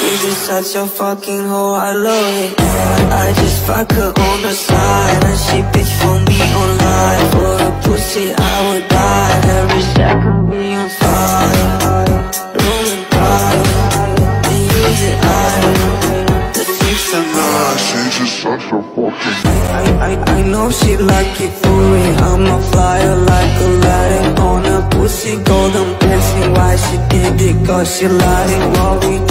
She's just such a fucking hoe, I love it. I just fuck her on the side, and she bitch for me online. For a pussy I would die, every second be on fire. Rolling by, and use it the things I know. She's just such a fucking I know she like it for me. I'm a flyer like Aladdin on a pussy golden dancing. Why she did it? Cause she lied it while we